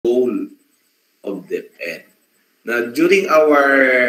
goal of DepEd. Now, during our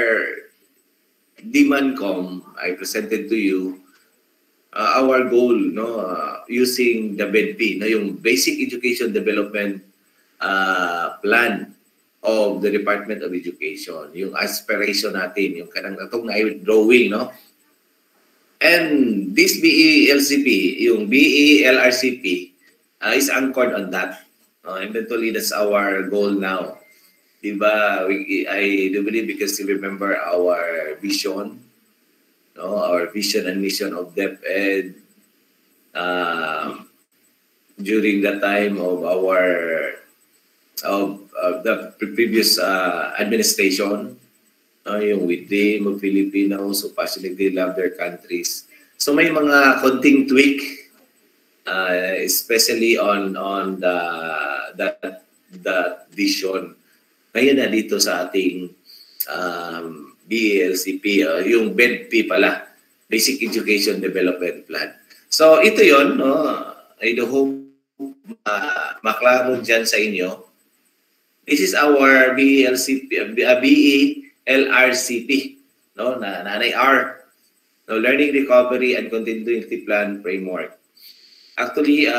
DMANCOM, I presented to you our goal, no, using the BEDP, no, yung Basic Education Development Plan of the Department of Education, yung aspiration natin, yung kanang atong na drawing, no? And this BELCP, yung BELRCP, is anchored on that. Eventually, that's our goal now. Diba? I do believe because you remember our vision, no? Our vision and mission of DepEd during the time of the previous administration, yung with them of Filipinos who passionately love their countries. So may mga konting tweak, especially on the vision. Ngayon na dito sa ating BELCP, yung BEDP pala, Basic Education Development Plan. So ito yon, no? I do hope maklaro dyan sa inyo. This is our BELCP, BELRCP, no? Nanay R, no? Learning Recovery and Continuity Plan Framework. Actually,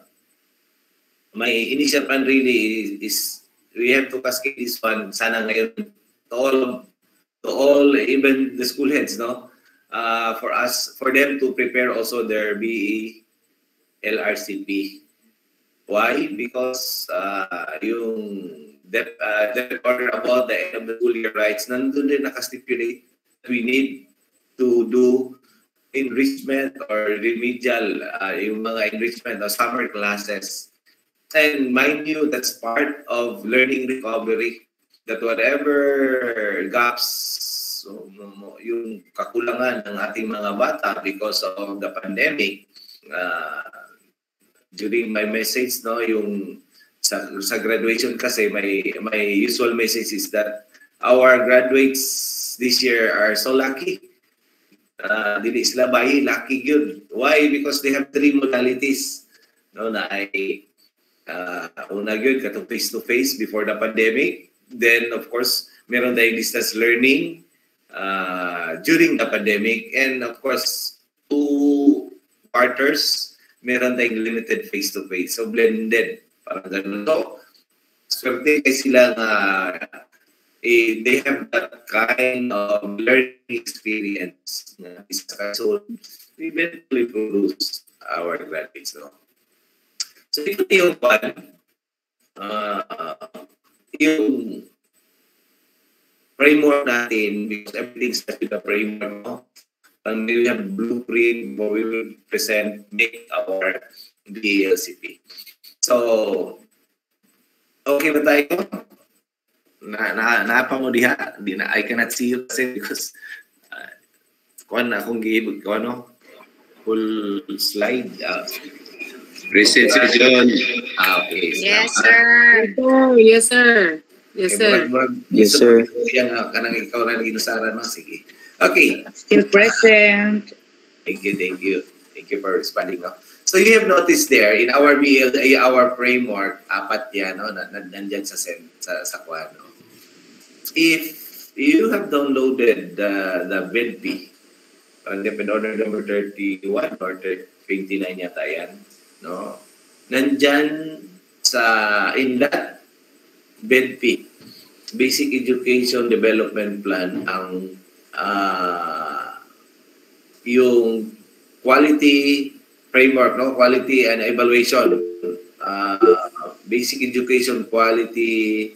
my initial plan really is we have to cascade this one sana ngayon to all even the school heads, no, for them to prepare also their BELRCP. Why? Because yung order about the end of the school year rights, nandun din nakastipulate we need to do enrichment or remedial, yung mga enrichment or summer classes. And mind you, that's part of learning recovery. That whatever gaps, yung kakulangan ng ating mga bata because of the pandemic, during my message, no, yung sa graduation kasi, my usual message is that our graduates this year are so lucky. Dili sila bayi, lucky good. Why? Because they have 3 modalities. No, na ay una yun, katong face-to-face before the pandemic. Then, of course, meron tayong distance learning during the pandemic. And, of course, 2 quarters, meron tayong limited face-to-face. So, blended. Parang ganun. So, swerte kayo sila they have that kind of learning experience. So, we eventually produce our graduates. No? So, ito yung one, yung framework natin, because everything starts with the framework, no? And we have blueprint where we will present, make our BELCP. So, okay ba tayo? Napa mo diha? I cannot see you kasi because kuan akong give ko ano full slide. Present si John. Okay. Yes, sir. Yes, sir. Yes, sir. Yes, sir. Yan kanang ikaw na ginusaran no, sige. Okay. Still present. Thank you. Thank you for responding. No? So you have noticed there in our our framework, apat yan, no, nandiyan sa kuan. No? If you have downloaded the BEDP, parang depend order number 31 or 29 yata yan, no? Nandyan in that BEDP, Basic Education Development Plan, ang yung quality framework, no, quality and evaluation, basic education quality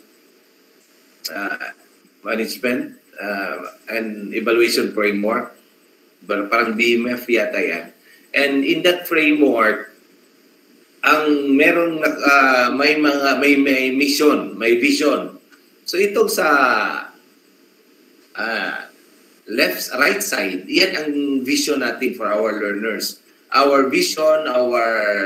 management and evaluation framework, parang BMF yata yan. And in that framework, ang merong may mission, may vision. So itong sa right side, yan ang vision natin for our learners. Our vision, our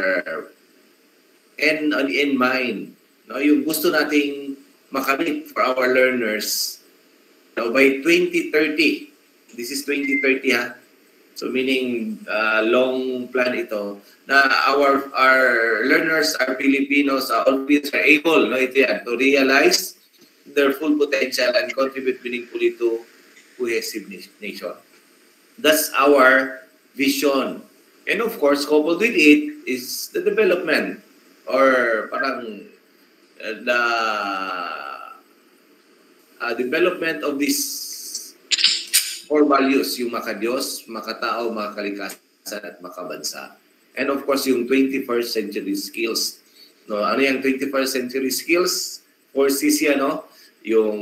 end in mind, no, yung gusto nating makamit for our learners, no, by 2030. This is 2030, ha. So meaning long plan ito na our learners, our Filipinos always are able, no, ito yan, to realize their full potential and contribute meaningfully to cohesive nation. That's our vision. And of course, coupled with it is the development or parang the development of these core values, yung makadiyos, makatao, makakalikasan at makabansa. And of course, yung 21st century skills. No, ano yung 21st century skills? 4Cs yan, no? Yung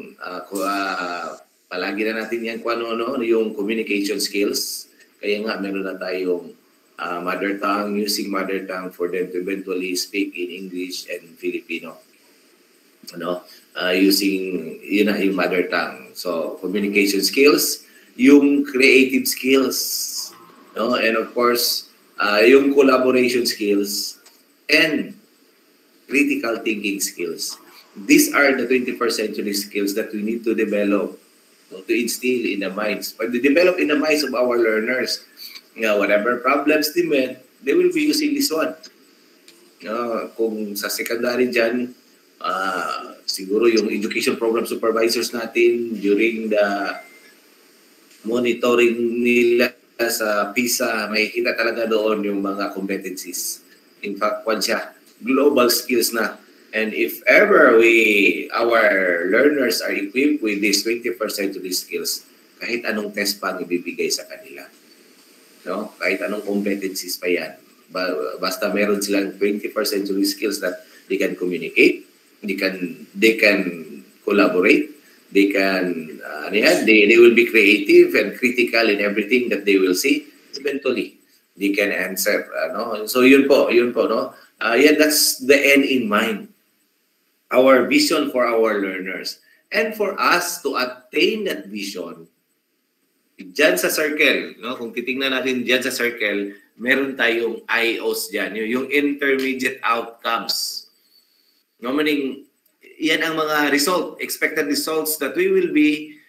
palagi na natin yan kung ano, yung communication skills. Kaya nga, meron na tayong mother tongue, using mother tongue for them to eventually speak in English and Filipino. Ano? Using yung mother tongue. So, communication skills, yung creative skills, no? And of course, yung collaboration skills, and critical thinking skills. These are the 21st century skills that we need to develop, no, to instill in the minds, or to develop in the minds of our learners. Whatever problems they met, they will be using this one. Kung sa secondary dyan, siguro yung education program supervisors natin during the monitoring nila sa PISA, makikita talaga doon yung mga competencies. In fact, global skills na. And if ever our learners are equipped with these 21st century skills, kahit anong test pa ang ibibigay sa kanila. No? Kahit anong competencies pa yan. Basta meron silang 21st century skills that they can communicate, they can collaborate, they can they will be creative and critical in everything that they will see. Eventually they can answer, so yun po, no. That's the end in mind, our vision for our learners, and for us to attain that vision. Diyan sa circle, no, kung titingnan natin diyan sa circle, meron tayong IOs diyan, yung intermediate outcomes. No, meaning, yan ang mga expected results that we will be,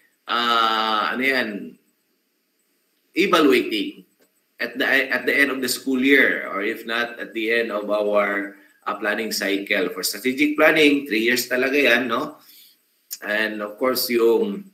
evaluating at the end of the school year, or if not, at the end of our planning cycle. For strategic planning, 3 years talaga yan, no? And of course, yung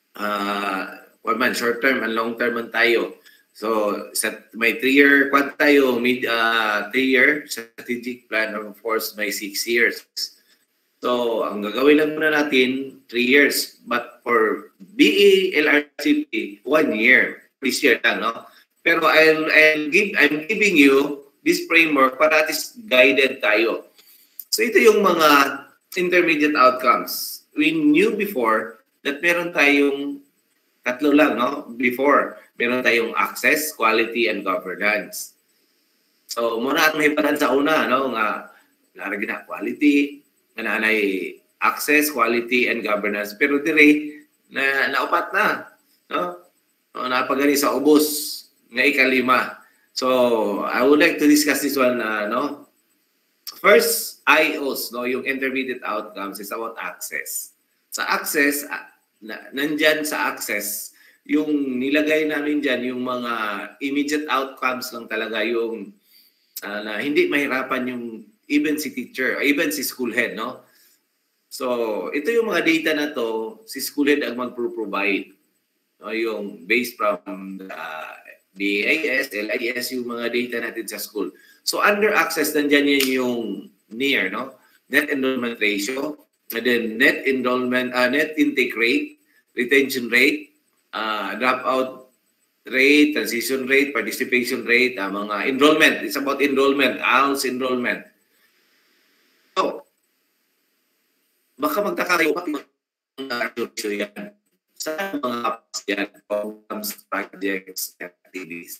short term and long term man tayo. So, may 3-year quad tayo, 3-year strategic plan, of course, may 6 years. So, ang gagawin lang muna natin, 3 years. But for BE, LRCP, 1 year. This year lang, no? Pero I'm giving you this framework para at least guided tayo. So, ito yung mga intermediate outcomes. We knew before that meron tayong tatlo lang, no? Before, meron tayong access, quality, and governance. So, muna at mahiparan sa una, no? Naragin na quality, nanay access, quality, and governance. Pero dire, naupat na, no? Napagani sa ubos, na ika-5. So, I would like to discuss this one, no? First, IOs, no? Yung intermediate outcomes is about access. Sa access, nandyan sa access, yung nilagay namin dyan, yung mga immediate outcomes lang talaga, yung na hindi mahirapan yung even si teacher, even si school head, no? So, ito yung mga data na to, si school head ang mag-provide. No? Yung based from the DAS, LIS, yung mga data natin sa school. So, under access, nandyan yan yung NEAR, no? Net enrollment ratio, and then net intake rate, retention rate, dropout rate, transition rate, participation rate, mga enrollment. It's about enrollment, ALS enrollment. So, baka magtaka kayo, bakit mga yan? Sa mga apps yan, programs, projects, activities.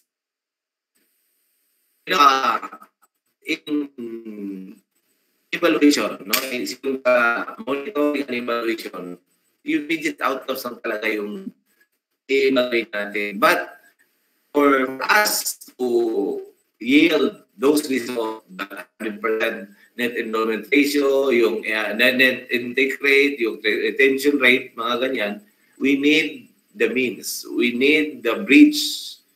In evaluation, no? Yung monitoring and evaluation, yung immediate outcomes lang talaga yung i-evaluate natin. But for us to yield those results, 100% net enrollment ratio, yung net intake rate, yung retention rate, mga ganyan, we need the means. We need the bridge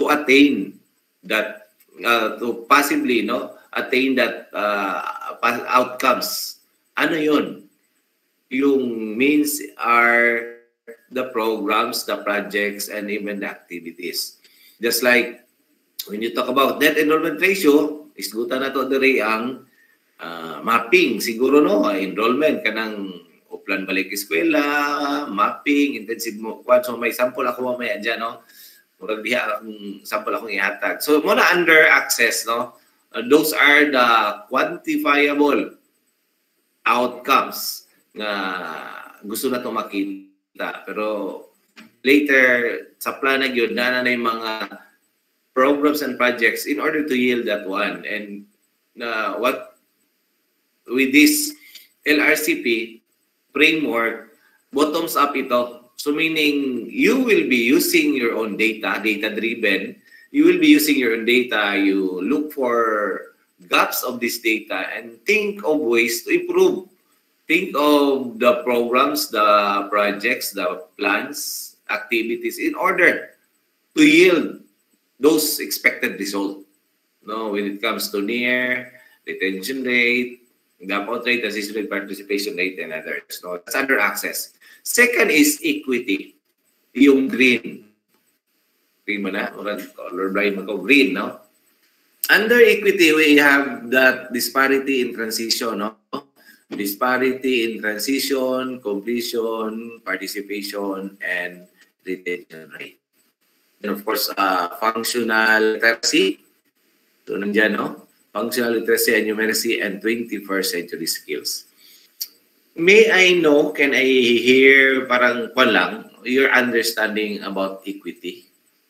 to attain that, to possibly attain that outcomes. Ano yun? Yung means are the programs, the projects, and even the activities. Just like when you talk about net enrollment ratio, isgutan na to diri ang mapping. Siguro enrollment kanang uplan balik eskwela, mapping, intensive mo. So may sample ako mamaya dyan, murag diha akong sample akong ihatag. So muna under access, those are the quantifiable outcomes nga gusto na ito makita. Pero later, sa plan na yun, na yung mga programs and projects in order to yield that one. And what with this LRCP framework, bottoms up ito. So meaning, you will be using your own data, data-driven. You will be using your own data. You look for gaps of this data and think of ways to improve. Think of the programs, the projects, the plans, activities in order to yield those expected results. When it comes to near, retention rate, dropout rate, assist rate, participation rate, and others. That's under access. Second is equity. Yung green. Green mo na? Colorblind mo ko. Green, Under equity, we have that disparity in transition, Disparity in transition, completion, participation, and retention rate. And of course, functional literacy. So, nandiyan, Functional literacy and numeracy and 21st century skills. May I know, can I hear parang your understanding about equity?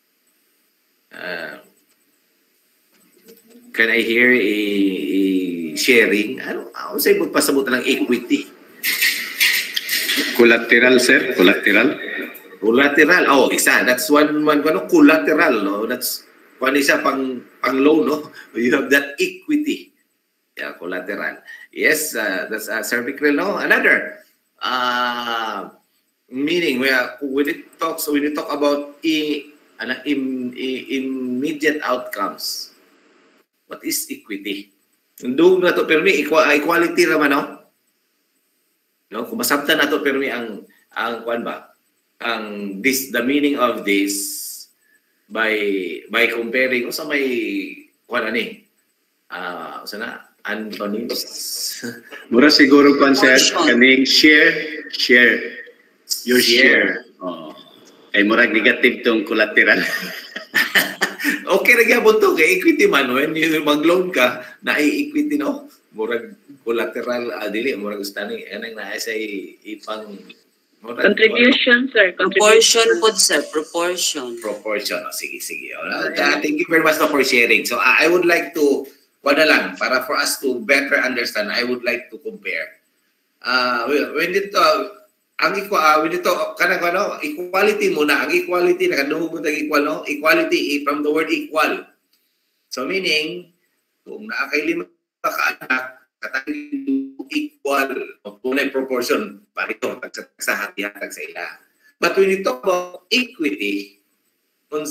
Can I hear a sharing? Ano sa'yo magpasabot ng equity? Collateral, sir. Collateral. Collateral. Oh, isa. That's one collateral. That's one isa pang loan, You have that equity. Yeah, collateral. Yes, that's cervical, Another meaning when you talk about immediate outcomes. What is equity? Doon na to permi equality naman, Kung masabtan na to permi ang kuan ba? The meaning of this by comparing sa may kuan ani. Antonyms. Mura siguro kuan sir kaning share. Your share. Ay mura negative tong collateral. Okay na gyapon to kay equity man when you mag-loan ka na equity murag collateral dili murag gustani anang naa sa ipang Contribution, sir. Proportion po, sir. Proportion. Sige. Thank you very much for sharing. So I would like to para for us to better understand, I would like to compare. When equality muna. Ang equality nakaduhugot ang equal, Equality from the word equal. So meaning kung naakay 5 ka anak, equal o tunay proportion parito sa hati-hatag sa ila. But when you talk about equity, kung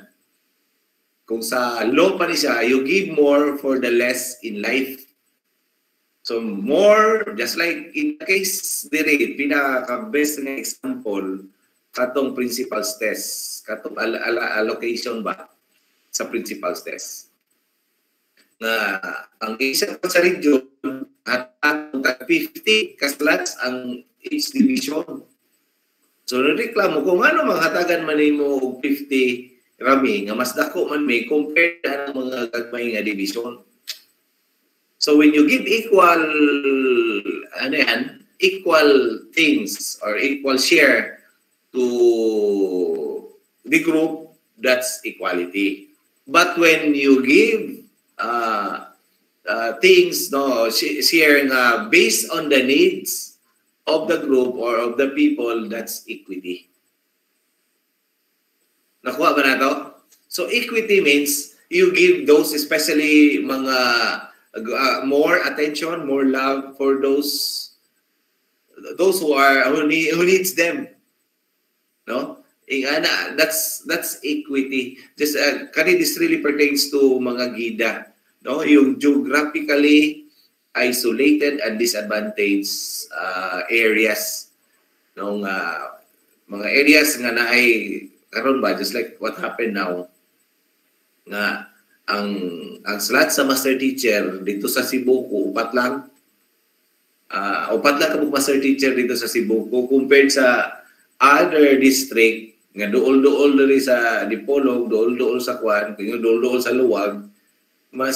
sa law pa niya, you give more for the less in life. So more, just like in the case dire, pinaka-best na example, katong principal's test, katong allocation ba sa principal's test. Na ang isa sa region at 50 kaslas ang each division. So reklamo kung ano manghatagan man nimo og 50 rami nga mas dako man may compared sa mga gagmay nga division. So when you give equal things or equal share to the group, that's equality. But when you give things sharing based on the needs of the group or of the people, that's equity. Nakuha ba na to? So equity means you give those, especially mga more attention, more love for those who needs them. That's equity. Just kani this really pertains to mga gida, no? Yung geographically isolated and disadvantaged areas, nung mga areas nga naay karon ba, just like what happened now, nga ang slot sa master teacher dito sa Cebu upat lang ka master teacher dito sa Cebu compared sa other district nga dool diri sa Dipolog, dool sa Kwan, dool sa Luwag, mas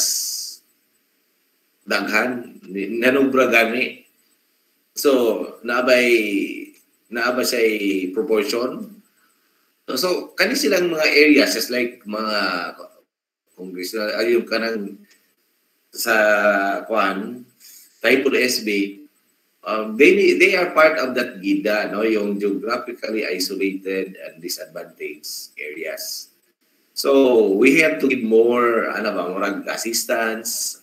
daghan nanubra gani. So naabay siya proportion. So kani silang mga areas just like mga congressional ayun kanang sa Kwan type SB, they are part of that gida, no, yung geographically isolated and disadvantaged areas. So we have to give more more assistance,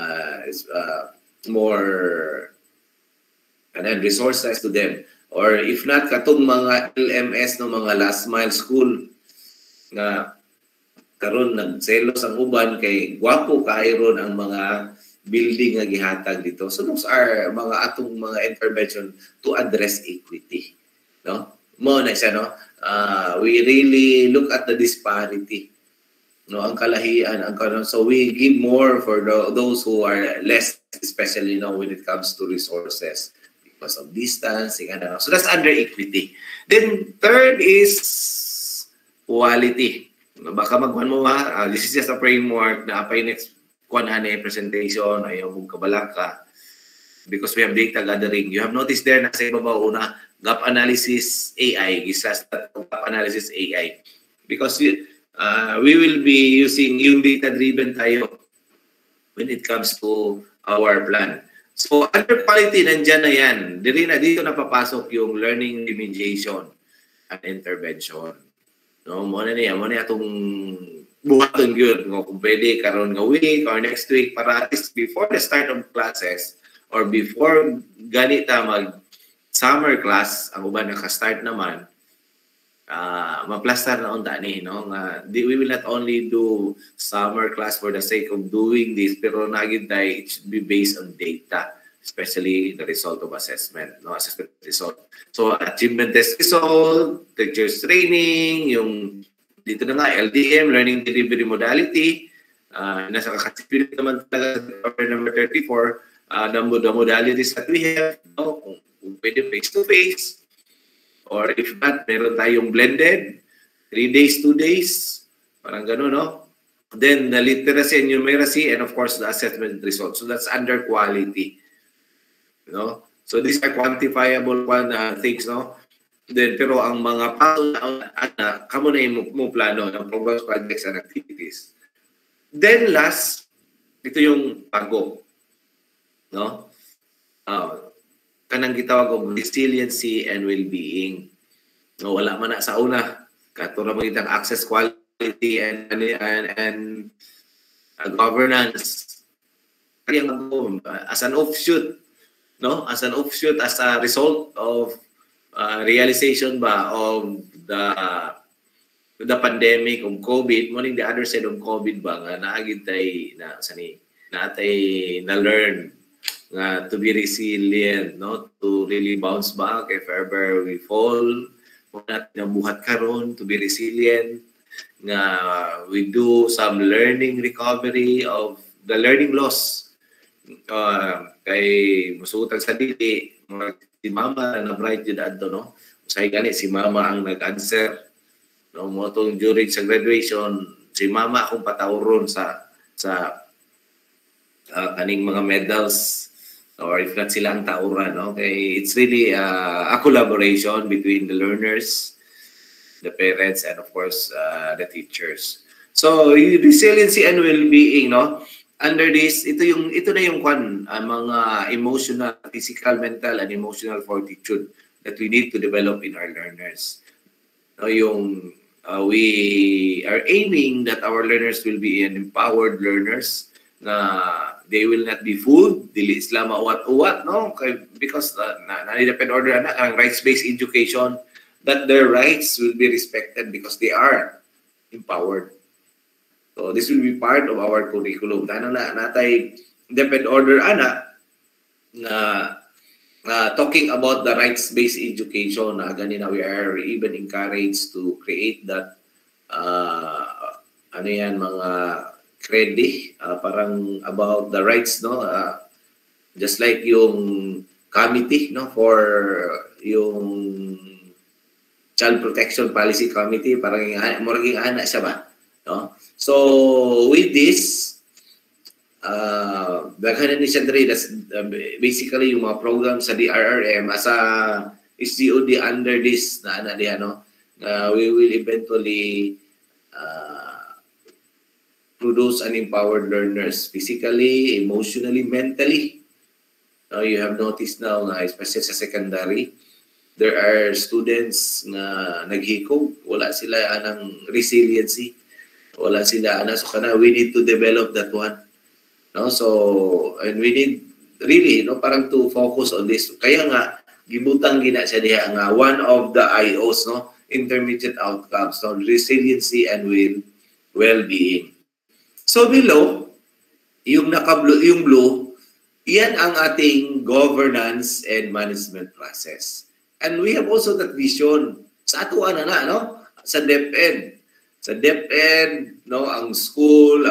more resources to them. Or if not, katong mga LMS no, mga last mile school nga karon nagselos ang uban kay gwapo kairon ang mga building nga gihatag dito. So those are mga atong mga intervention to address equity, no? Mo na siya, no? We really look at the disparity, no? Ang kalahian, so we give more for those who are less, especially now when it comes to resources because of distance. So that's under equity. Then third is quality. Baka magkuhan mo this is just a framework na apay next kuhan presentation ayaw mong kabalak ka because we have data gathering. You have noticed there na sa ibabaw una gap analysis AI, gap analysis AI, because we will be using yung data driven tayo when it comes to our plan. So under quality nandiyan na yan. Dito na papasok yung learning remediation and intervention. No, mo na atong buhaton gyud kung pwede karon nga week or next week para at least before the start of classes or before ganita mag summer class ang uban naka-start naman maplastar na unta ni, no, nga we will not only do summer class for the sake of doing this, pero nagid it should be based on data, especially the result of assessment, no, assessment result. So achievement test result, teachers training, yung dito na nga LDM, learning delivery modality, nasa kakatipid naman talaga number 34, the modalities that we have, no, kung pwede face-to-face, or if not, meron tayong blended, 3 days, 2 days, parang gano'n, no? Then the literacy and numeracy, and of course the assessment result. So that's under quality. You know? So these are quantifiable things, no? Then pero ang mga paso na kamo na mo plano ng programs, projects, and activities. Then last, ito yung pago, no? Kanang gitawag og resiliency and well-being. No, wala man na sa una katura mo itang access, quality, and governance. Kaya as an offshoot, no, as an result of realization ba of the pandemic of COVID, mo ning the other side of COVID ba nga naagid tay na learn to be resilient, no, to really bounce back if ever we fall, buhat karon, to be resilient, nga we do some learning recovery of the learning loss. Kay musutag sa dili, si mama na bright yun adto, no, usay gani si mama ang nag-answer, no, mo tong during sa graduation, si mama akong patawron sa kaning mga medals, or if not sila ang tauran, okay? It's really a collaboration between the learners, the parents, and of course, the teachers. So, resiliency and well-being, no? Under this, ito na yung mga emotional, physical, mental, and emotional fortitude that we need to develop in our learners. No, we are aiming that our learners will be empowered learners, na they will not be fooled, dili sila mauwat-uwat, no? Because na-depend order ang rights-based education, that their rights will be respected because they are empowered. So this will be part of our curriculum. Ano na natay DepEd order ana na talking about the rights-based education na ganina we are even encouraged to create that ano yan mga credit parang about the rights no just like yung committee no for yung Child Protection Policy Committee parang moraging ana siya ba no. So with this daghan ni siya diri that's basically yung mga program sa DRRM as a SGOD under this na ana diha no we will eventually produce an empowered learners physically, emotionally, mentally. You have noticed now especially sa secondary there are students na naghikog wala sila anang resiliency wala sila ana so kana we need to develop that one. No, so and we need really no parang to focus on this. Kaya nga gibutang gina siya diha nga one of the IOs no intermediate outcomes no resiliency and well-being. So below yung naka-blue yung blue iyan ang ating governance and management process. And we have also that vision sa ato na no sa DepEd. Sa DepEd no ang school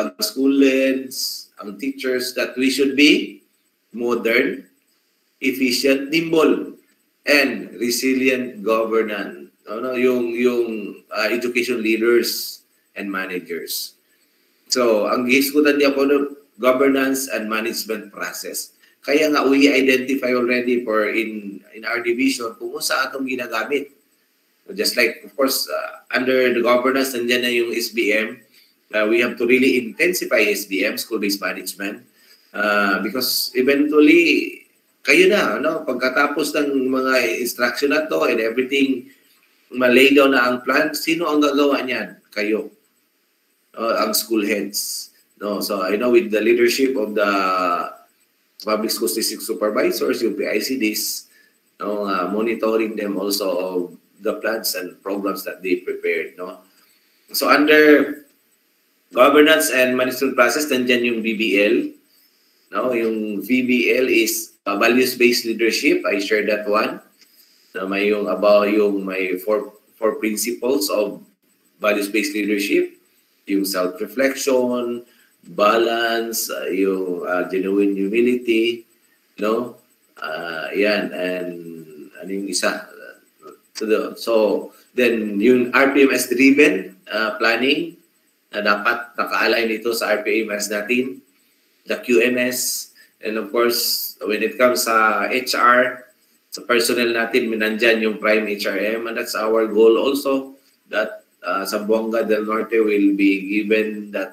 heads ang teachers that we should be modern, efficient, nimble, and resilient governance. No, yung education leaders and managers. So, ang gihisgutan niya po no, governance and management process. Kaya nga we identify already for in our division kung sa atong ginagamit. Just like of course under the governance nandiyan na yung SBM. We have to really intensify SBM, school-based management, because eventually, kayo na, no? Pagkatapos ng mga instruction na to and everything, malay down na ang plan, sino ang gagawa niyan? Kayo. Ang school heads. No? So, I know with the leadership of the public school district supervisors, yung PICDs, no? Monitoring them also of the plans and programs that they prepared. No? So, under governance and management process, nandiyan yung BBL. No, yung VBL is values-based leadership. I shared that one. May yung about yung may four principles of values-based leadership. Yung self-reflection, balance, yung genuine humility, no? Yan and ano yung isa? So then yung RPMS driven planning na dapat naka-align ito sa RPMS natin, the QMS, and of course, when it comes sa HR, sa personnel natin, nandyan yung Prime HRM, and that's our goal also, that Zamboanga del Norte will be given that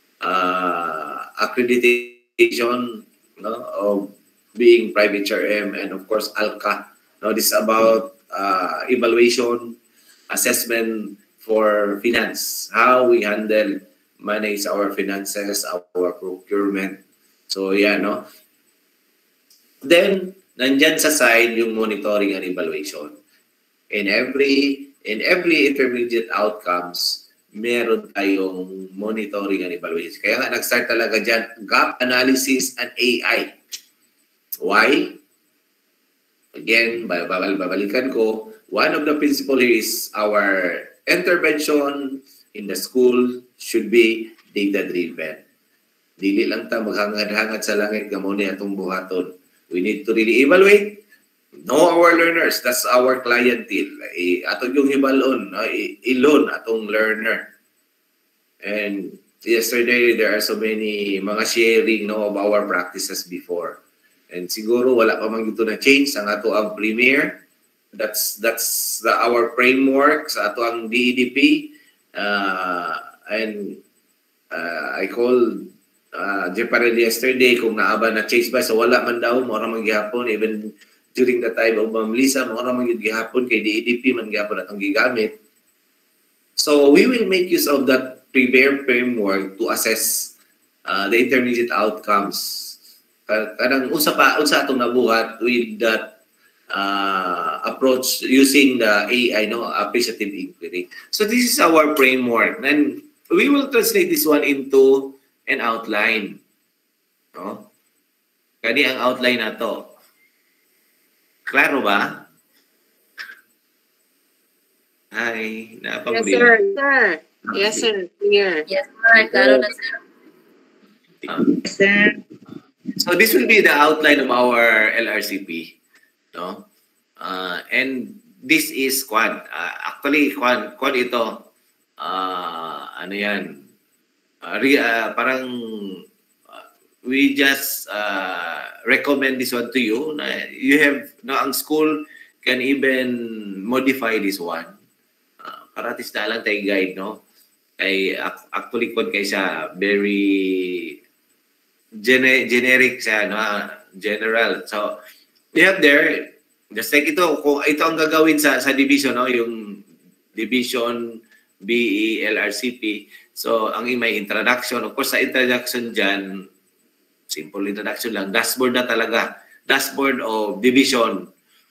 accreditation no, of being Prime HRM, and of course, ALCA. No, this is about evaluation, assessment, for finance, how we manage our finances, our procurement. So, yeah, no? Then, nandyan sa side yung monitoring and evaluation. In every intermediate outcomes, meron tayong monitoring and evaluation. Kaya nga, nag-start talaga dyan, gap analysis and AI. Why? Again, babalikan ko, one of the principles here is our intervention in the school should be data-driven. Dili lang ta maghangad-hangad sa langit gamoni atong buhaton. We need to really evaluate, know our learners. That's our clientele. Ato yung hibalon, ilon atong learner. And yesterday, there are so many mga sharing no, of our practices before. And siguro wala pa man gito na change ang ato ang premier. That's our framework sa ato ang DEDP. And I called Jeparel yesterday kung naaba na change ba. So wala man daw, mora man gihapon. Even during the time of Ma'am Lisa, mora man gihapon kay DEDP man gihapon atong gigamit. So we will make use of that premier framework to assess the intermediate outcomes. Kanang unsa atong nabuhat with that approach using the AI, no, appreciative inquiry. So this is our framework. And we will translate this one into an outline. No? Kani ang outline na to. Klaro ba? Hi, Yes, sir. Sir. Yes, sir. Clear. Yes, sir. Klaro na, sir. Yes, sir. So this will be the outline of our LRCP, no? And this is Kwan. Actually, Kwan ito. Ano yan? Parang we just recommend this one to you. You have, no, ang school can even modify this one. Para at least na lang tayo guide, no? Ay actually Kwan kay siya very generic siya, no? General. So we have there, just like ito, kung ito ang gagawin sa division, no? Yung division BE LRCP. So ang may introduction, of course sa introduction dyan, simple introduction lang, dashboard na talaga, dashboard of division,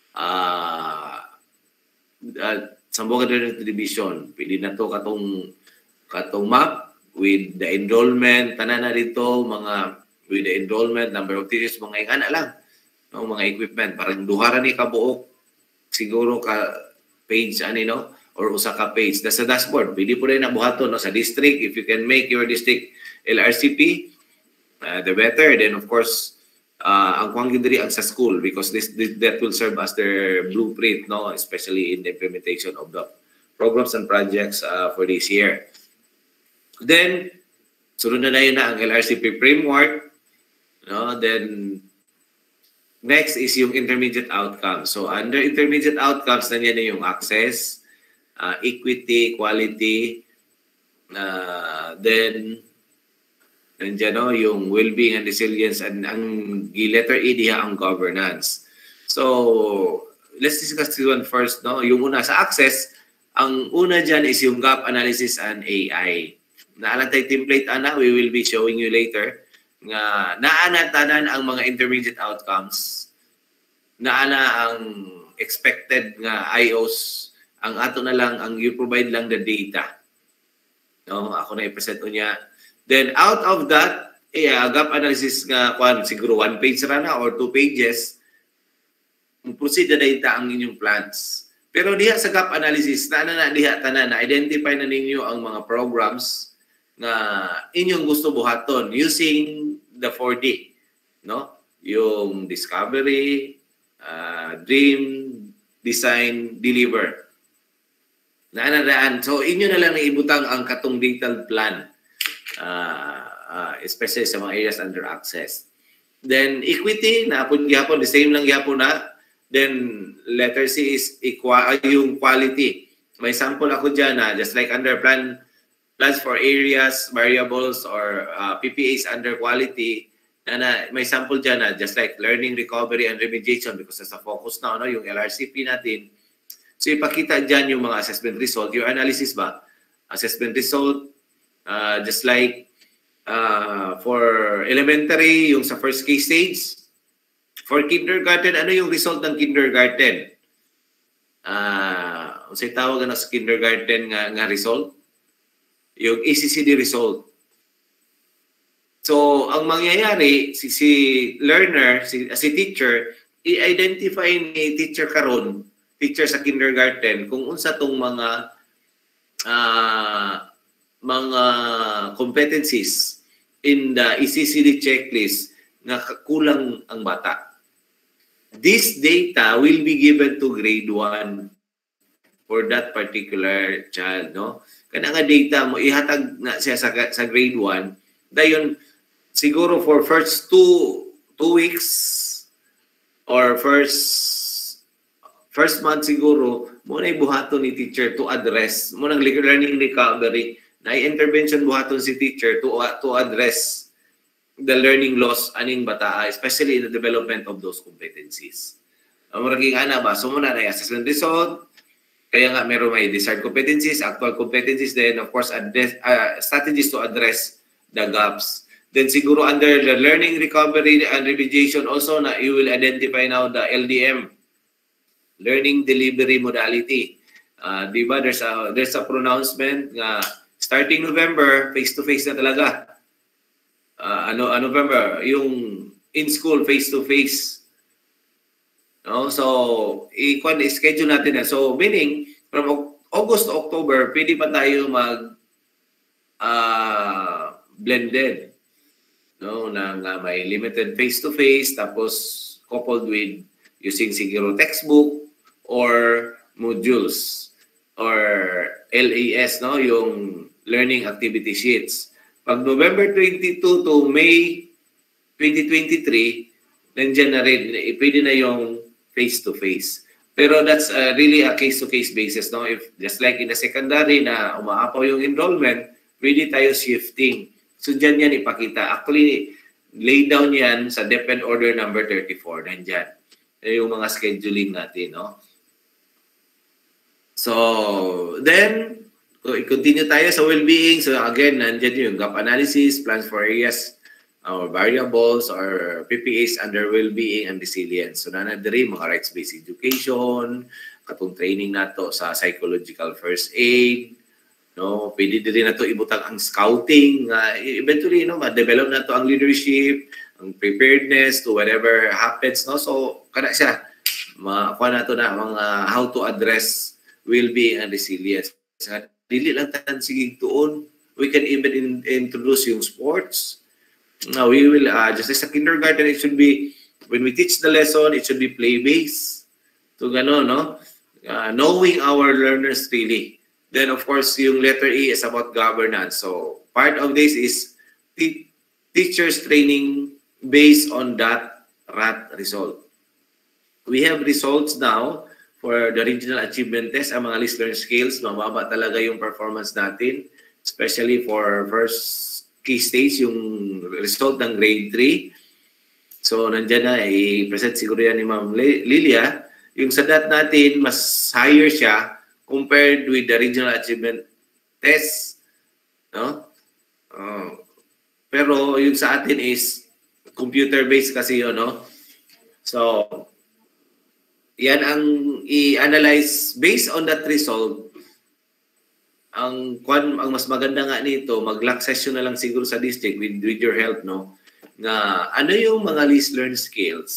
sambukan din ng division. Pwede na to katong map with the enrollment, tanan na dito, mga with the enrollment, number of teachers, mga ingana lang, no, mga equipment, parang duhara ni kabuok, siguro ka page, ano, no, or usa ka page. That's a dashboard. Pwede po rin na buhaton, no, sa district. If you can make your district LRCP, the better. Then, of course, ang kuwang diri ang sa school, because that will serve as their blueprint, no, especially in the implementation of the programs and projects for this year. Then sunod na yun na ang LRCP framework, no. Then next is yung intermediate outcomes. So under intermediate outcomes, nandiyan na yung access, equity, quality, then nandiyan, no, yung well-being and resilience, and ang letter E diha ang governance. So let's discuss this one first, no. Yung una sa access, ang una dyan is yung gap analysis and AI. Naalantay template ana, we will be showing you later nga naanatanan ang mga intermediate outcomes, naana ang expected nga IOs, ang ato na lang ang you provide lang the data, no. Ako na i-present niya. Then out of that, gap analysis nga kwan siguro 1 page ra na or 2 pages, proceed na data ang inyong plans. Pero diha sa gap analysis, diha tanan na identify na ninyo ang mga programs na inyong gusto buhaton using the 4D, no? Yung discovery, dream, design, deliver. Naanadaan. So inyo na lang ibutang ang katong detailed plan. Especially sa mga areas under access. Then equity, napon gyapon, the same lang gyapon na. Then letter C is yung quality. May sample ako dyan na just like under plans for areas, variables, or PPAs under quality, na may sample dyan na just like learning, recovery, and remediation, because nasa focus na, no, yung LRCP natin. So ipakita dyan yung mga assessment result. Your analysis ba? Assessment result, just like for elementary, yung sa first case stage. For kindergarten, ano yung result ng kindergarten? Unsay tawag na sa kindergarten nga result? Yung ECCD result. So, ang mangyayari, si learner, si teacher, i-identify ni teacher karon, teacher sa kindergarten, kung unsa tong mga competencies in the ECCD checklist na kulang ang bata. This data will be given to grade 1 for that particular child, no? Kana nga data mo ihatag na siya sa grade 1, dayon siguro for first two weeks or first month siguro mo na ibuhaton ni teacher to address mo nang learning recovery na intervention buhaton si teacher to address the learning loss aning bata, especially in the development of those competencies. Ang maging ana ba, so muna na assessment result, kaya nga meron may desired competencies, actual competencies, then of course strategies to address the gaps. Then siguro under the learning recovery and remediation also na you will identify now the LDM, learning delivery modality. Di ba, there's a pronouncement nga starting November, face-to-face na talaga. November, yung in-school face-to-face. No? So, i-schedule natin na. So, meaning, from August to October, pwede pa tayo blended. No? May limited face-to-face, tapos coupled with using siguro textbook or modules or LAS, no? Yung learning activity sheets. Pag November 22 to May 2023, nandiyan na rin, pwede na yung face-to-face. Pero that's really a case-to-case basis, no? If just like in the secondary na umaapaw yung enrollment, pwede tayo shifting. So dyan yan ipakita. Actually, lay down yan sa DepEd Order number 34. Nandyan. Yung mga scheduling natin, no? So, then, continue tayo sa well-being. So again, nandyan yung gap analysis, plans for areas or variables or PPAs under well-being and resilience. So nanadiri mga rights-based education, katong training nato sa psychological first aid, no, pwede din nato ibutang ang scouting, eventually no ma-develop nato ang leadership, ang preparedness to whatever happens, no. So kana siya makuha nato na mga how to address well-being and resilience. Dili lang tan sige tuon, we can even introduce yung sports. Now we will just as a kindergarten, it should be when we teach the lesson, it should be play-based. So gano, no, knowing our learners really. Then, of course, yung letter E is about governance. So, part of this is teachers training based on that RAT result. We have results now for the regional achievement test. Ang mga least learned skills, mababa talaga yung performance natin, especially for first key stage, yung result ng grade 3. So, nandyan na, i-present siguro yan ni Ma'am Lilia. Yung sa DAT natin, mas higher siya compared with the regional achievement test, no? Pero yung sa atin is computer-based kasi yun, no? So, yan ang i-analyze based on that result. Ang mas maganda nga nito, mag-lock session na lang siguro sa district with your help, no? Na ano yung mga least learned skills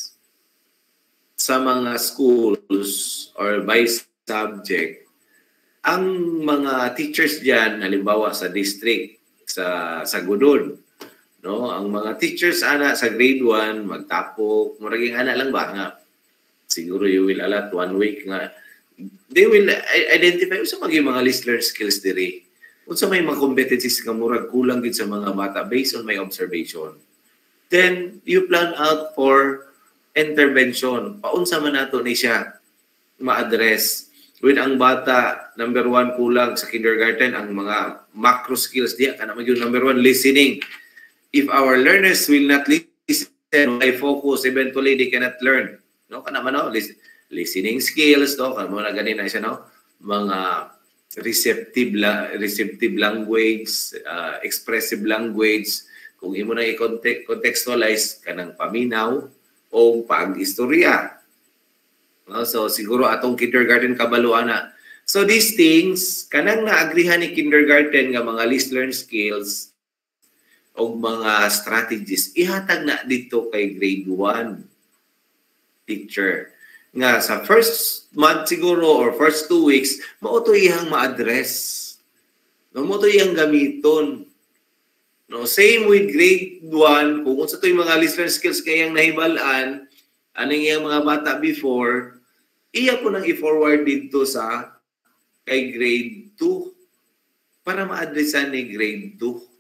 sa mga schools or by subject, ang mga teachers diyan halimbawa sa district sa Gudon, no, ang mga teachers ana sa grade 1 magtapok muraging ana lang ba nga siguro you will allot 1 week nga they will identify sa mga least learned skills diri unsa may mga competencies nga murag kulang gid sa mga bata based on my observation. Then you plan out for intervention paunsa man nato ni siya ma-address. With ang bata, number 1 kulang sa kindergarten, ang mga macro skills diya, kana mag yung number 1, listening. If our learners will not listen, I focus, eventually they cannot learn. No, kana man no, listening skills, no, kamo na ganin na siya, no, mga receptive language, expressive language, kung imo na i-contextualize kanang paminaw o pag-istorya. No, so siguro atong kindergarten kabaluan na. So these things kanang naagrihan ni kindergarten nga mga least learned skills o mga strategies ihatag na dito kay grade 1 teacher nga sa first month siguro or first 2 weeks mao to iyang ma-address. No, mo to iyang gamiton. No, same with grade 1 kung unsa to yung mga least learned skills kayang nahibalan aning iyang mga bata before, iya po nang i-forward dito sa kay grade 2 para ma-addressan ni grade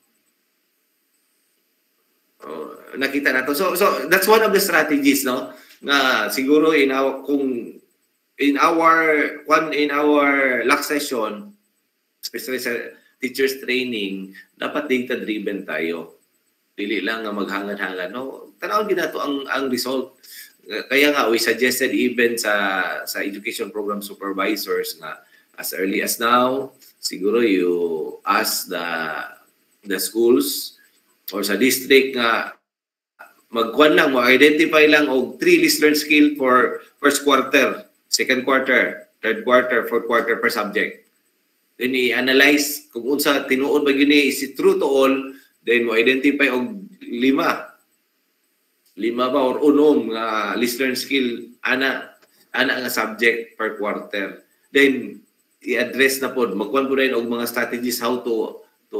2. Nakita na to. So that's one of the strategies, no? Na siguro in our lock session, especially sa teachers training, dapat data-driven tayo. Dili lang nga maghangad-hangad, no? Tanawon gid nato ang result. Kaya nga we suggested even sa education program supervisors nga as early as now siguro you ask the schools or sa district nga magkuan lang mo identify lang og 3 least learned skill for first quarter second quarter, third quarter, fourth quarter per subject. Then i-analyze kung unsa tinuod ba yun is it true to all, then mo identify og lima ba or unom nga learn skill ana nga subject per quarter. Then i-address na pod, magkuan po rin og mga strategies how to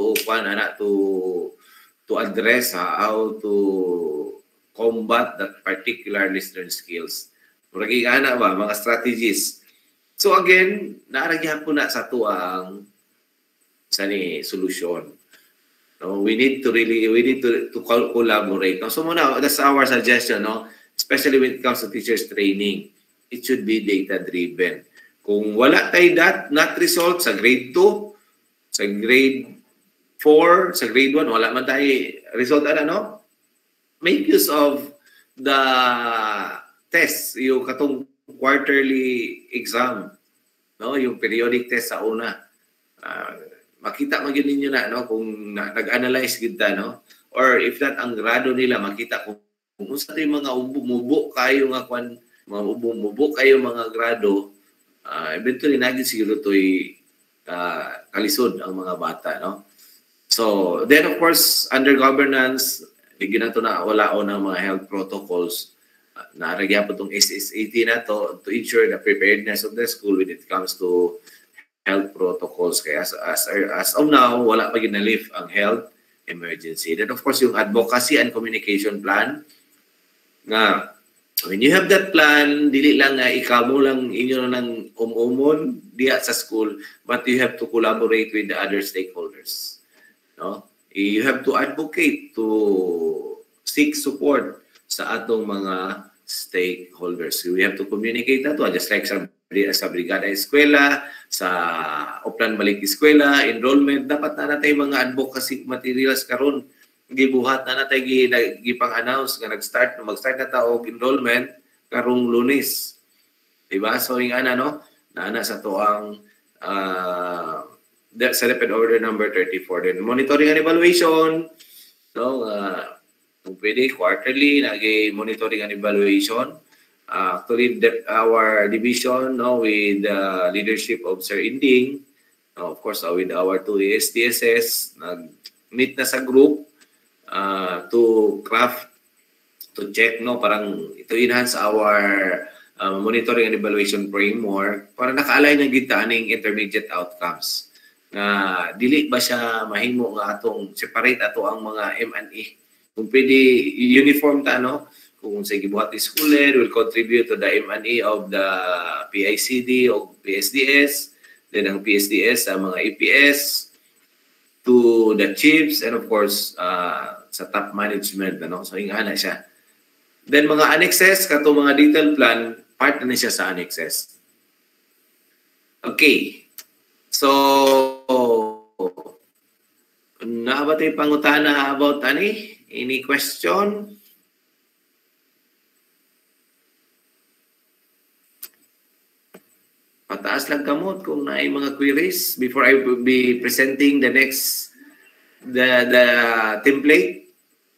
address how to combat that particular learn skills. Murag ana ba mga strategies. So again, naaragyan po na sa tuang solution. No, we need to collaborate. No? So muna, that's our suggestion, no? Especially when it comes to teachers training. It should be data-driven. Kung wala tayo not result sa grade 2, sa grade 4, sa grade 1, wala man tayo result, no? Make use of the test, yung katong quarterly exam, no? Yung periodic test sa una. Makita mo yun ninyo na, no? Kung nag-analyze kita, no? Or if not, ang grado nila, makita kung unsa tayo mga umubo kayo nga kwan, umubo kayo mga grado, eventually naging siguro to'y kalisod ang mga bata, no? So, then of course, under governance, bigyan na ito na walaon ng mga health protocols. Naaragyan po itong SSAT na to ensure the preparedness of the school when it comes to health protocols. Kaya as of now, wala pa ginalift ang health emergency. Then of course, yung advocacy and communication plan, nga when you have that plan, dili lang nga ikaw mo lang inyo nang umon diya sa school, but you have to collaborate with the other stakeholders. No? You have to advocate to seek support sa atong mga stakeholders. We have to communicate na to, just like sa Brigada Eskwela, sa Oplan Balik Eskwela, enrollment, dapat na natin mga advocacy materials karon. Gibuhat na natin gipang-announce nga mag-start na taog enrollment karong Lunes. Diba? So yung no? Naana sa to ang sa DepEd Order number 34. Then monitoring and evaluation, no? Kung pwede, quarterly, nag-monitoring and evaluation. Actually, our division, no, with the leadership of Sir Inding, of course, with our 2 ASTSS, nag-meet na sa group to craft, to check, no, parang to enhance our monitoring and evaluation framework para naka-align ng gitaaning intermediate outcomes. Na dili ba siya mahimo nga atong separate ato ang mga M&E. Kung pwede uniform ta, no? Kung sa gibuhat ni schooler will contribute to the M&E of the PICD o PSDS, then ang PSDS sa mga EPS, to the chiefs, and of course sa top management, ano? So ingana siya. Then mga annexes, kato mga detailed plan, part na siya sa annexes. Okay. So naabatay pangutana about ani? Any question? Pataas lang kamot kung naay mga queries before I will be presenting the next the template.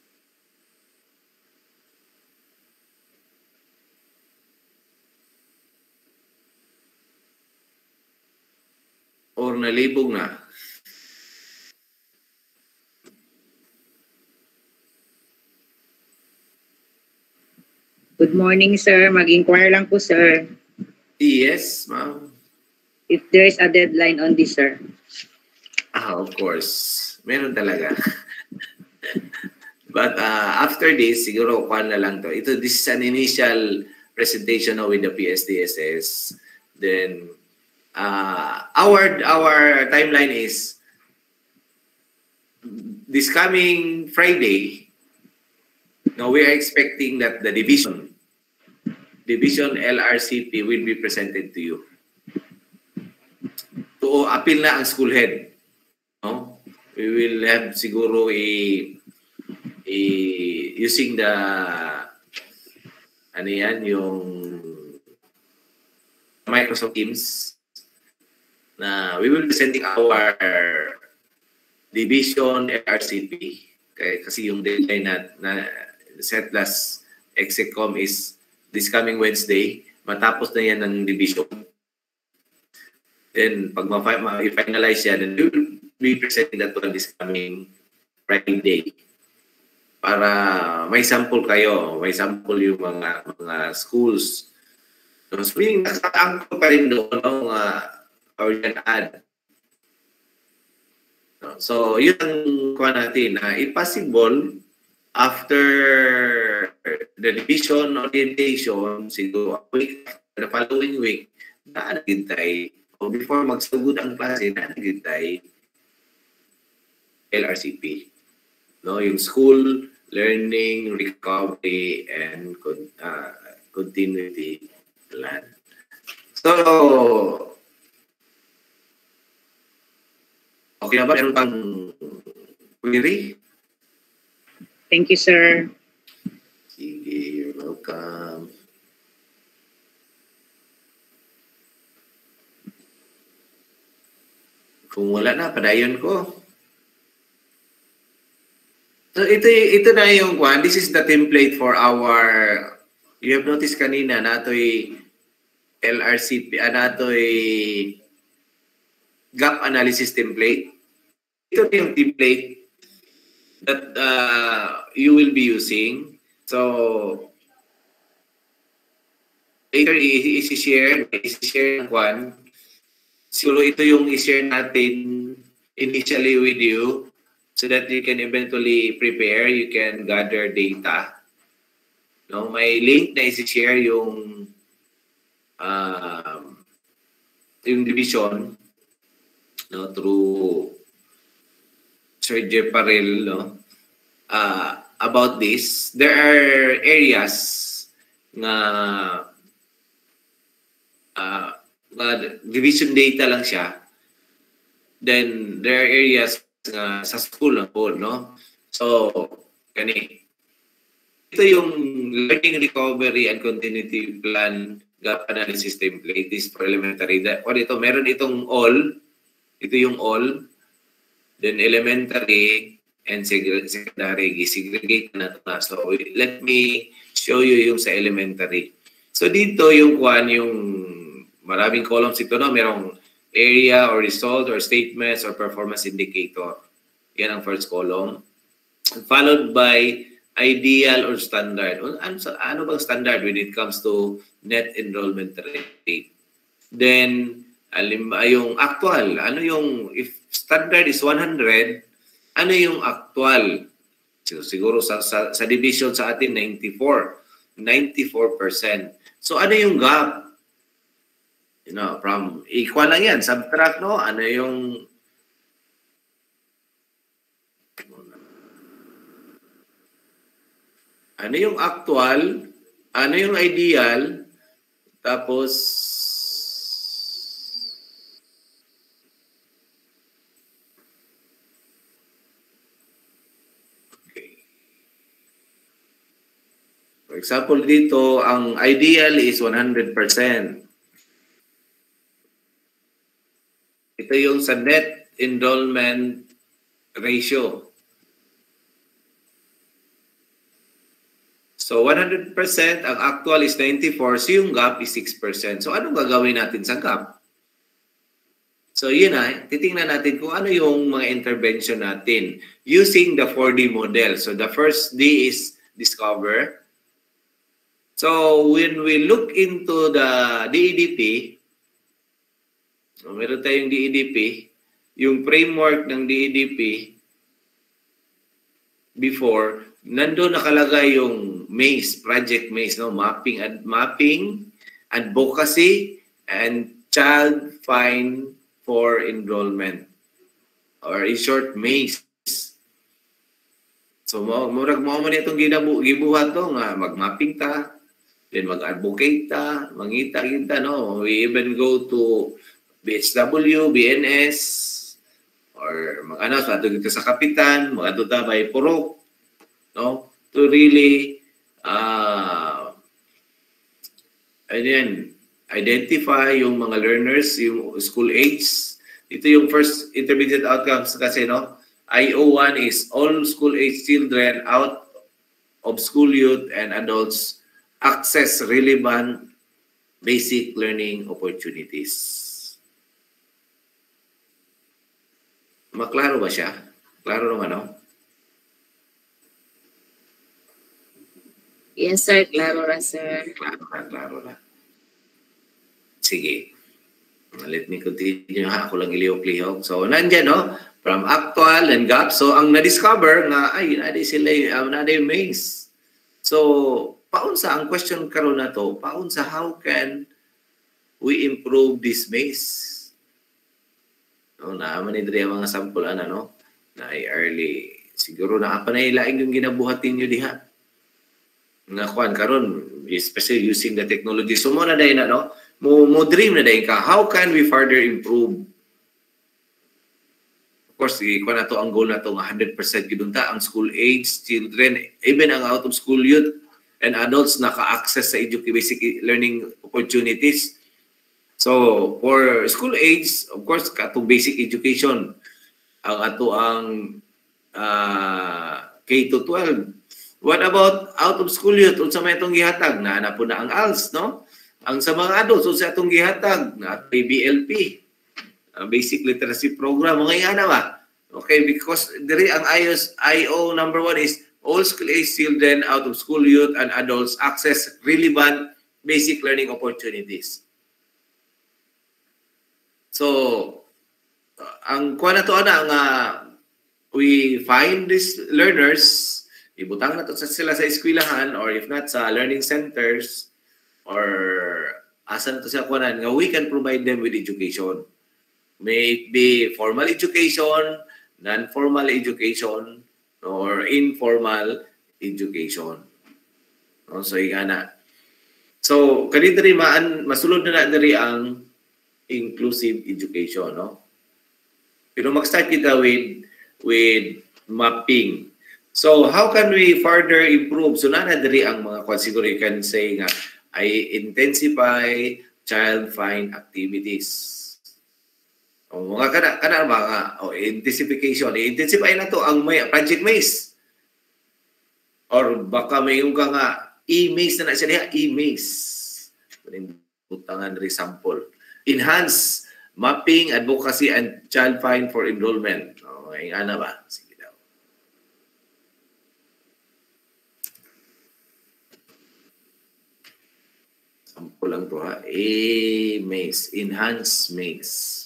Or nalibog na. Good morning, sir. Mag-inquire lang po, sir. Yes, ma'am. If there is a deadline on this, sir. Of course. Meron talaga. But after this, siguro kuhan na lang to. This is an initial presentation with the PSDSS. Then, our timeline is this coming Friday. Now, we are expecting that the division LRCP will be presented to you. To appeal na ang school head. No? We will have siguro using the ano yan, yung Microsoft Teams na we will be sending our division LRCP. Kasi yung deadline na set plus Execom is this coming Wednesday. matapos na yan ng division. Then, pag ma-finalize yan, then we will be presenting that one this coming Friday. Para may sample kayo, may sample yung mga schools. So, nakaangko pa rin doon ng or yan ad. So, yun ang kuha natin. If possible, after the division orientation, siguro the following week, naanagintay, o before magsugod ang klase, naanagintay LRCP. No, yung school, learning, recovery, and continuity plan. So, okay na ba? Meron pang query? Thank you, sir. Sige, you're welcome. Kung wala na, padayon ko. So, ito na yung one. This is the template for our, you have noticed kanina, nato'y LRCP, nato'y gap analysis template. Ito yung template that you will be using. So, later i-share ng one. Siguro ito yung i-share natin initially with you so that you can eventually prepare, you can gather data. No, may link na i-share yung division, no, through Sir Jeparel, no, about this. There are areas na division data lang siya. Then there are areas sa school na po, no? So, kani. Ito yung learning, recovery, and continuity plan gap analysis template is for elementary. Ito, meron itong all. Ito yung all. Then elementary and secondary, segregate na ito na. So, let me show you yung sa elementary. So, dito yung kwan, yung maraming columns ito, no? Merong area or result or statements or performance indicator. Yan ang first column. Followed by ideal or standard. Ano bang standard when it comes to net enrollment rate? Then, yung actual. Ano yung, if standard is 100, ano yung actual? Siguro sa division sa atin, 94%. So, ano yung gap? You know, from equal lang yan, subtract, no? Ano yung actual, ano yung ideal, tapos okay. For example, dito, ang ideal is 100%. Ito yung sa net enrollment ratio. So 100%, ang actual is 94, so yung gap is 6%. So anong gagawin natin sa gap? So yun na, titingnan natin kung ano yung mga intervention natin using the 4D model. So the first D is discover. So when we look into the DEDP, so, meron tayong DEDP, yung framework ng DEDP before, nandoon nakalagay yung MAZE, Project MAZE, no? Mapping, advocacy, and child find for enrollment. Or in short, MAZE. So, murag mo man itong gibuhat to, nga mag-mapping ta, then mag-advocate ta, mangita kita, no? We even go to BHW, BNS, or mga sa ato dito sa kapitan, mga ato by Purok, no? To really identify yung mga learners, yung school age. Ito yung first intermediate outcomes kasi, no? IO1 is all school age children out of school youth and adults access relevant basic learning opportunities. Maklaro ba siya? Klaro naman, no? Yes, sir. Klaro ra, sir. Klaro na. Sige. Let me continue ha. Ako lang ilihok-lihok. So, nandyan, no? From actual and gap. So, ang na-discover nga, ay, naday sila, naday maze. So, paunsa ang question karon na to, paunsa how can we improve this maze? No, naaman ni Dre ang mga sample, no? Na early. Siguro na pa na ilaing yung ginabuhatin nyo diha. Nga kuan karon, especially using the technology. So mo na dahil na, no? Mo dream na dahil ka. How can we further improve? Of course, kuan na to ang goal na to, 100% gidunta ang school age children, even ang out of school youth and adults naka-access sa basic learning opportunities. So, for school age, of course, katong basic education, ang ato ang K-12. What about out of school youth? Unsa may itong gihatag? Na po na ang ALS, no? Ang sa mga adults, unsa itong gihatag? Na BLP, Basic Literacy Program. Mga yan ba? Okay, because diri ang IO number 1 is all school age children, out of school youth, and adults access relevant basic learning opportunities. So, ang kuha na to nga, we find these learners, ibutang na to sila sa eskwelahan or if not sa learning centers or asa na to sila kuhanan nga we can provide them with education. May it be formal education, non-formal education, or informal education. No, so igana. So kani diri masulod na diri ang inclusive education, no? Pero mag-start kita with mapping. So how can we further improve? So na diri ang mga siguro you can say nga I intensify child find activities. O mga kana mga intensification. I-intensify na to ang may project maze. Or baka may yung ka nga e-maze na siya niya, e-maze. Butangan sample. Enhance mapping, advocacy, and child find for enrollment. Okay, ano ba? Sige daw. Sample lang to ha. E-maze. Enhance maze.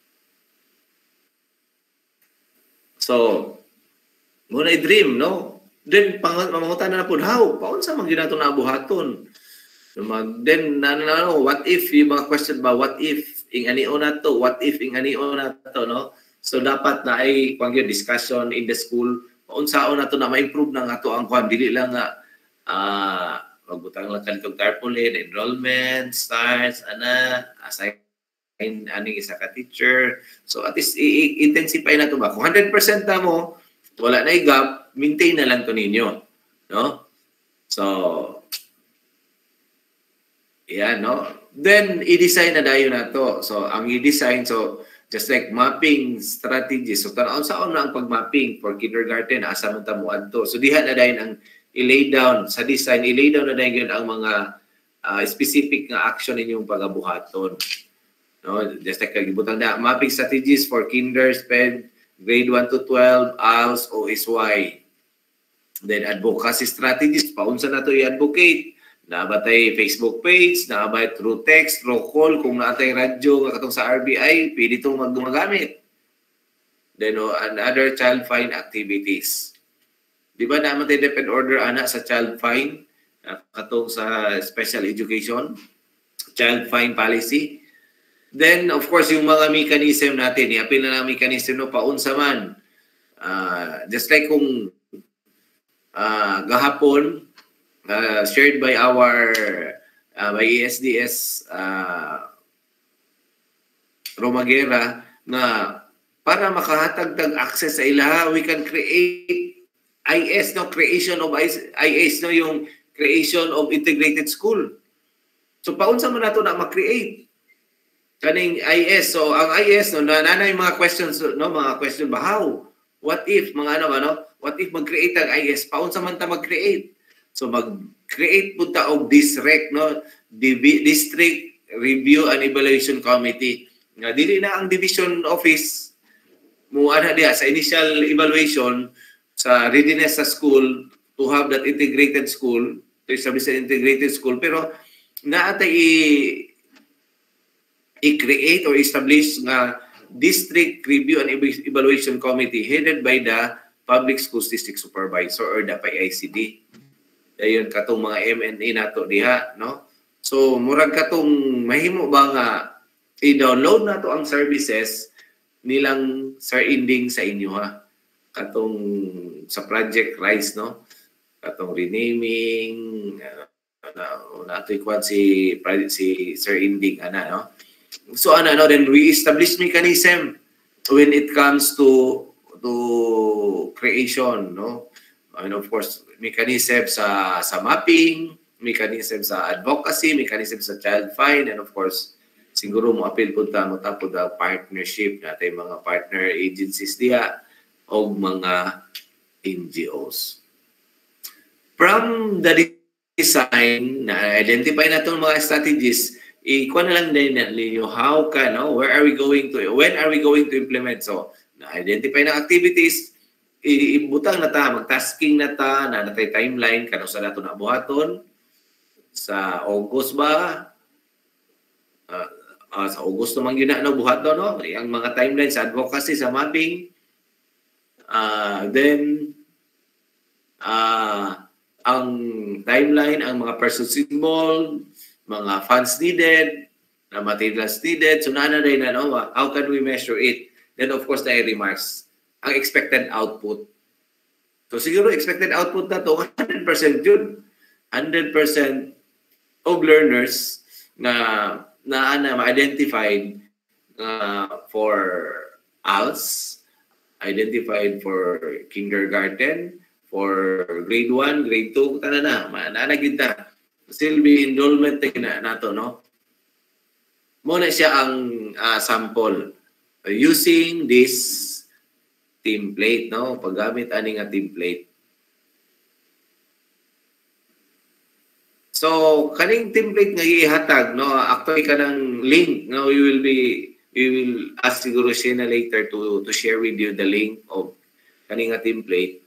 So, muna i-dream, no? Then, pamangutan na po, how? Paon sa mga ginato na abuhaton? Then, what if, yung mga question ba, what if, ing anio na to, what if, ing anio na to, no? So, dapat na ay, discussion in the school, paon saan na to na ma-improve na nga to ang kwan, dili lang nga, magbutang lang kanitong tarpaulin, enrollment, starts, assign, aning isa ka teacher. So at least i-intensify na to ba? Kung 100% na mo, wala na i-gap, maintain na lang to ninyo. No? So, yan, no? Then, i-design na dayo na to. So, ang i-design, so, just like mapping strategies. So, tanaon saan na ang pag-mapping for kindergarten, asa man tamuan to. So, diha na dayon ang i-lay down sa design, i-lay down na dayon ang mga specific na action ninyong pag-abuhaton. No, just like kagibutang na mapping strategies for kinder, SPED, grade 1 to 12, ALS, OSY. Then advocacy strategies, paunsa na to i-advocate. Nabatay Facebook page, nabatay through text, through call, kung naatay radyo nga katong sa RBI, pwede itong magdumagamit. Then and other child find activities. Di ba naman tayo depend order ana sa child find, katong sa special education, child find policy. Then, of course, yung mga mechanism natin, i-appeal na ng mechanism no, paunsa man. Just like kung gahapon, shared by our, by ESDS Romagera, na para makahatag ng access sa ilaha, we can create IS, no? Creation of IS, no? Yung creation of integrated school. So, paunsa man nato na ma-create kaning IS. So ang IS no nanay mga questions no, mga question ba how, what if, mga ano ba no, what if mag-create ang IS, paunsa man ta mag-create. So mag-create po ta og district, no? District Review and Evaluation Committee. Nga dili na ang division office mo ana diha sa initial evaluation sa readiness sa school to have that integrated school, to establish an integrated school, pero naatay i-create or establish nga District Review and Evaluation Committee headed by the Public Schools District Supervisor or the PICD. Dayon katong mga MNA nato diha, no? So murag katong mahimo ba nga i-download nato ang services nilang Sir Inding sa inyo ha. Katong sa Project Rise, no? Katong renaming, nato'y kwan si Sir Inding, ana, no? So, ano, then we establish mechanism when it comes to creation, no? And of course, mechanism sa mapping, mechanism sa advocacy, mechanism sa child find, and of course, siguro mo appeal po ta mo tapos the partnership natin mga partner agencies diya o mga NGOs. From the design, na-identify na itong mga strategies, ikuha na lang din ninyo how can, no? Where are we going to, when are we going to implement? So, na-identify na activities, ibutang na ta, mag-tasking na ta, na natay timeline, kano sa nato na buhaton, sa August ba? Sa August naman yun na buhaton, no? Ang mga timeline sa advocacy, sa mapping, then, ang timeline, ang mga persons involved, mga funds needed, na materials needed, so rin na, no? How can we measure it? Then of course, the remarks, ang expected output. So siguro expected output na to, 100% yun. 100% of learners na ma-identified for ALS, identified for kindergarten, for grade 1, grade 2, tana na, mananagid na. Still be enrollment na to, no? Muna siya ang sample. Using this template, no? Paggamit ani nga template. So, kaning template nga ihatag, no? Actually kanang link, no? We will ask siguro siya na later to share with you the link of kaning nga template.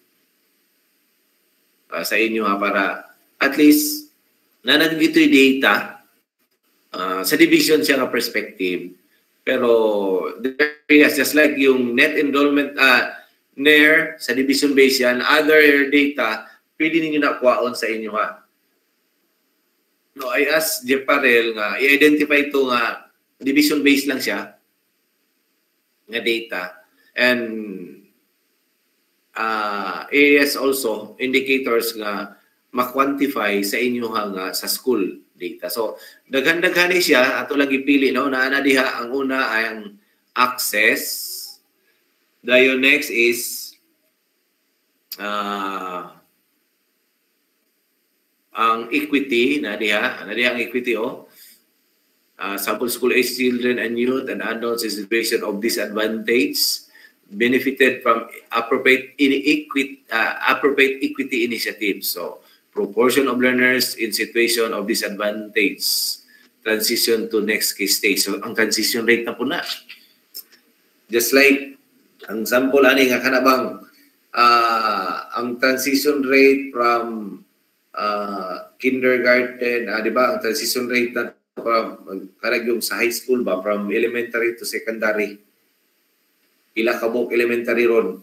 Sa inyo ha, para at least nanagito'y data sa division siya nga perspective, pero yes, just like yung net enrollment NER sa division base yan, other data pwede ninyo nakuhaon sa inyo ha. No, I asked Jeff Parel nga i-identify ito nga division base lang siya nga data, and areas also, indicators nga ma-quantify sa inyo nga sa school data. So, daghan-daghan siya, ato lang ipili, no? Naana diha, ang una ay ang access. Dayon next is ang equity, na diha ang equity, oh. Sample school age children and youth and adults in situation of disadvantage benefited from appropriate equity initiatives. So, proportion of learners in situation of disadvantage, transition to next case stage. So, ang transition rate na po na. Just like, ang sample ani nga kanabang, ang transition rate from kindergarten, di ba? Ang transition rate na from, karag yung sa high school ba, from elementary to secondary. Ila kabok elementary ron.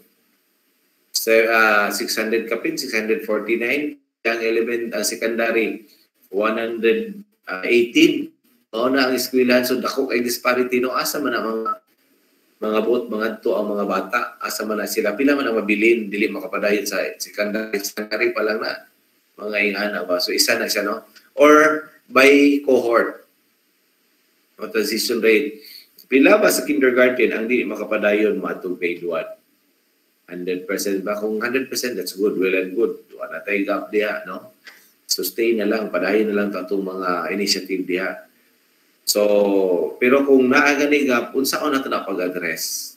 600 kapin, 649. Ang secondary, 118. O na ang eskwelahan. So, dako kay disparity. No, asa man ang mga bot, mga to ang mga bata. Asa man na sila. Pila man ang mabilin. Dili makapadayon sa secondary. Secondary pa lang na. Mga ingana ba. So, isa na siya, no? Or by cohort. O, transition rate. Pila ba sa kindergarten ang di makapadayon matong grade 1? 100% ba? Kung 100%, that's good. Well and good. Wala tayo gap diha, no? Sustain na lang, padayon na lang itong mga initiative diha. So, pero kung naagani gap, unsa ko na ito na pag-address?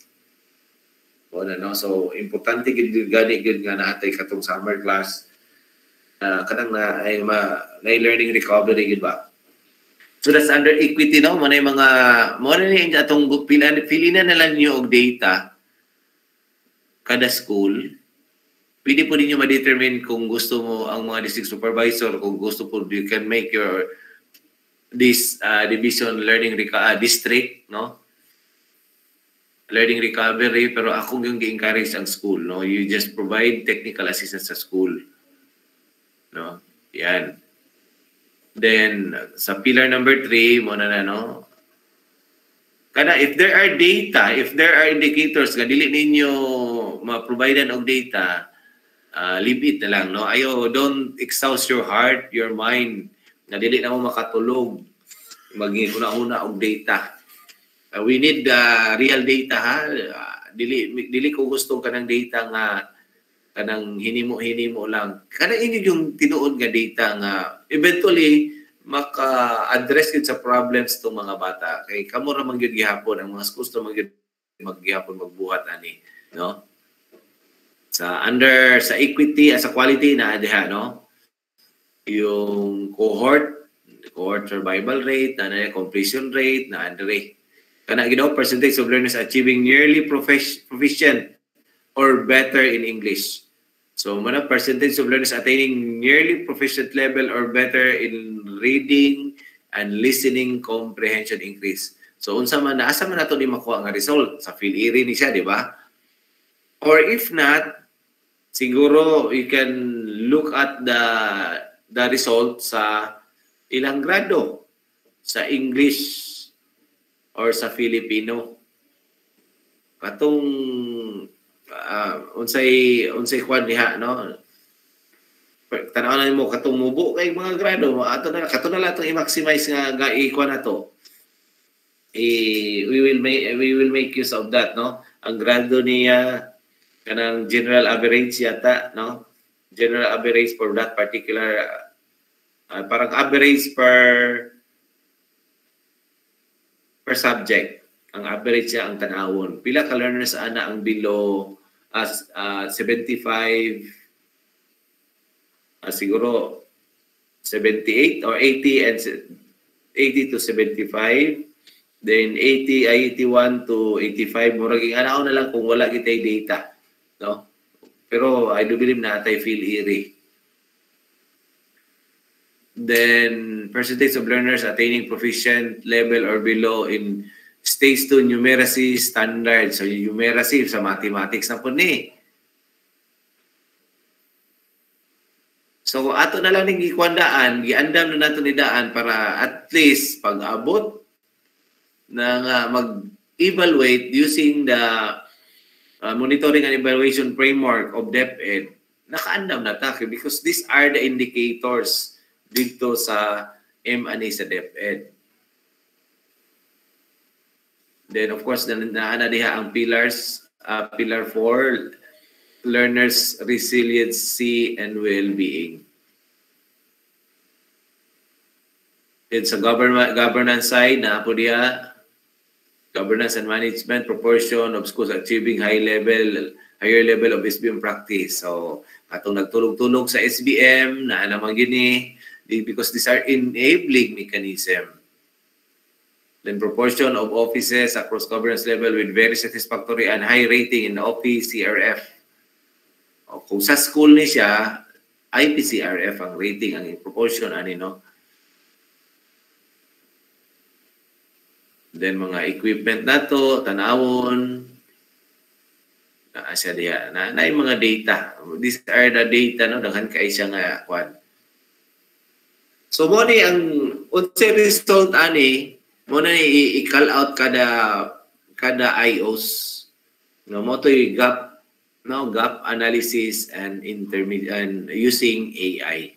O na, no? So, importante gani nga naatay katong summer class kanang na ay learning recovery gid ba. So that's under equity no, manay mga mo na ni atong pili na lang niyo og data kada school. Pwede po ninyo ma-determine kung gusto mo ang mga district supervisor, kung gusto po you can make your this division learning district no, learning recovery, pero ako yung gi-encourage ang school no, you just provide technical assistance sa school no, yan. Then sa pillar number 3 mo na no, kada if there are data, if there are indicators nga dili ninyo ma-providean og data, leave it na lang no, ayo don't exhaust your heart, your mind na dili na mo makatulog magihuna-huna og data. We need real data ha. Dili ko gusto kanang data nga kanang hinimo-hinimo lang. Kanang ini yung tinuod nga data nga eventually maka-address it sa problems tong mga bata. Kay kamo ra man gyud gihapon ang mga schools to maggihapon magbuhat ani, no? Sa equity sa quality na diha no. Yung cohort survival rate, na completion rate, na andre. Kana ginaw percentage of learners achieving nearly proficient or better in English. So mana percentage of learners attaining nearly proficient level or better in reading and listening comprehension increase. So unsa man asa man nato ni makuha nga result sa PhilErie ni siya, di ba? Or if not, siguro you can look at the result sa ilang grado sa English or sa Filipino. Katong unsay kwan diha no. Tanaw mo katong mubo kay mga grado ato na lang itong i-maximize nga i-kwan nato. We will make use of that no. Ang grado niya kanang general average yata no. General average for that particular parang average per subject. Ang average niya ang tanawon. Pila ka learners ana ang below 75 siguro 78 or 80 and 80 to 75, then 81 to 85 murag ana na lang kung wala kitay data no. Pero I do believe na atay PhilErie. Then percentage of learners attaining proficient level or below in stage 2 numeracy standard. So numeracy sa mathematics na po ni. So ato na lang ning gikwandaan, giandam na nato ni daan para at least pag abot na mag-evaluate using the monitoring and evaluation framework of DepEd, nakaandam na ta because these are the indicators dito sa M&A sa DepEd. Then of course naana diha ang pillars, pillar 4, learners resiliency and well-being. Then sa governance side na po diha governance and management proportion of schools achieving higher level of SBM practice. So atong nagtulog-tulog sa SBM na naman gini because these are enabling mechanism. Then proportion of offices across governance level with very satisfactory and high rating in the OPCRF. O, kung sa school ni siya, IPCRF ang rating, ang proportion ani no. Then mga equipment nato, tanawon, siya diha na yung mga data. These are the data no, daghan kay siya nga kwan. So mo ni ang unsay result ani mo na i-call out kada IOs no, mo to gap analysis and intermediate and using AI.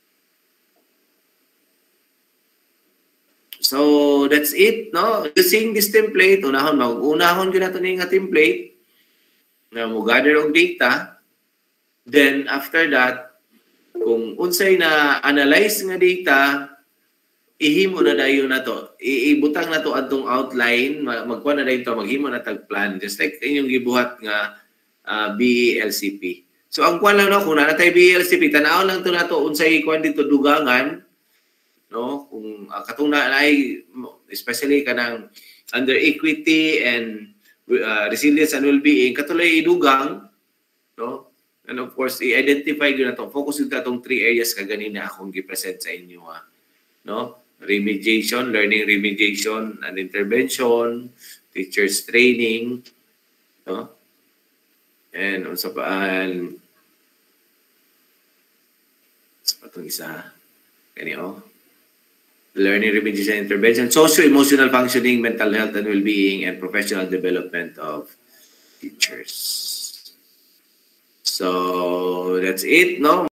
So that's it no, using this template unahon gyud nato ni nga template na mo gather og data, then after that kung unsay na analyze nga data ihimo na dayon nato, ibutang nato adtong outline, magkuha na dayon to, maghimo na tag plan just like inyong gibuhat nga BELCP. So ang kwan lang no, kung nanatay BLCP, tanaw lang to nato unsay kwan dito dugangan, no? Kung katong na ay especially kanang under equity and resilience and well-being, katuloy idugang, no? And of course, i-identify yun na to. Focus yun na itong 3 areas kaganina akong gipresent sa inyo, no? Remediation, learning remediation and intervention, teachers training, no? And unsa paan sa patong isa kanio learning remediation and intervention, socio-emotional functioning, mental health and well-being, and professional development of teachers. So that's it, no?